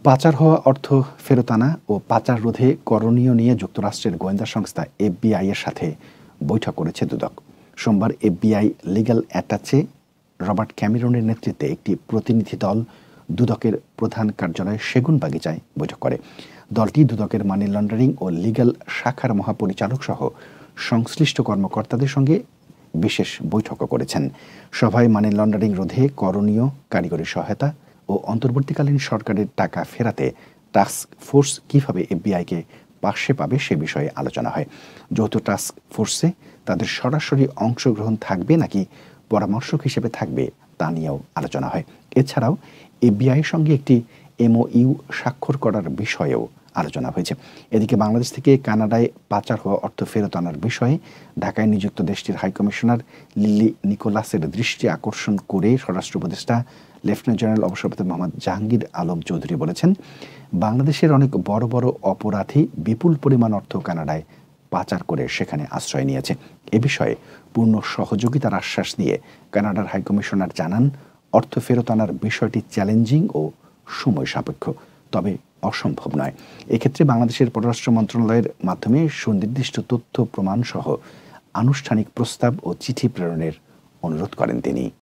পাচার হওয়া অর্থ ফেরত আনা ও পাচার রোধে করণীয় নিয়ে যুক্তরাষ্ট্রের গোয়েন্দা সংস্থা এফবিআই এর সাথে বৈঠক করেছে দুদক। সোমবার এফবিআই লিগ্যাল অ্যাটাচে রবার্ট ক্যামেরনের নেতৃত্বে একটি প্রতিনিধি দল দুদকের প্রধান কার্যালয় সেগুনবাগিচায় বৈঠক করে। দলটি দুদকের মানি লন্ডারিং ও লিগ্যাল শাখার মহাপরিচালক সহ সংশ্লিষ্ট কর্মকর্তাদের সঙ্গে বিশেষ বৈঠকও করেছেন। সভায় মানি লন্ডারিং রোধে করণীয়, কারিগরি সহায়তা ও অন্তর্বর্তীকালীন সরকারের টাকা ফেরাতে টাস্ক ফোর্স কীভাবে এফবিআইকে পাশে পাবে সে বিষয়ে আলোচনা হয়। যৌথ টাস্ক ফোর্সে তাদের সরাসরি অংশগ্রহণ থাকবে নাকি পরামর্শক হিসেবে থাকবে তা নিয়েও আলোচনা হয়। এছাড়াও এফবিআইয়ের সঙ্গে একটি এমওইউ স্বাক্ষর করার বিষয়েও আলোচনা হয়েছে। এদিকে বাংলাদেশ থেকে কানাডায় পাচার হওয়া অর্থ ফেরত আনার বিষয়ে ঢাকায় নিযুক্ত দেশটির হাইকমিশনার লিলি নিকোলাসের দৃষ্টি আকর্ষণ করে স্বরাষ্ট্র উপদেষ্টা লেফটেন্যান্ট জেনারেল অবসরপ্রাপ্ত মোহাম্মদ জাহাঙ্গীর আলম চৌধুরী বলেছেন, বাংলাদেশের অনেক বড় বড় অপরাধী বিপুল পরিমাণ অর্থ কানাডায় পাচার করে সেখানে আশ্রয় নিয়েছে। এ বিষয়ে পূর্ণ সহযোগিতার আশ্বাস দিয়ে কানাডার হাইকমিশনার জানান, অর্থ ফেরত আনার বিষয়টি চ্যালেঞ্জিং ও সময় সাপেক্ষ, তবে অসম্ভব নয়। এক্ষেত্রে বাংলাদেশের পররাষ্ট্র মন্ত্রণালয়ের মাধ্যমে সুনির্দিষ্ট তথ্য প্রমাণ সহ আনুষ্ঠানিক প্রস্তাব ও চিঠি প্রেরণের অনুরোধ করেন তিনি।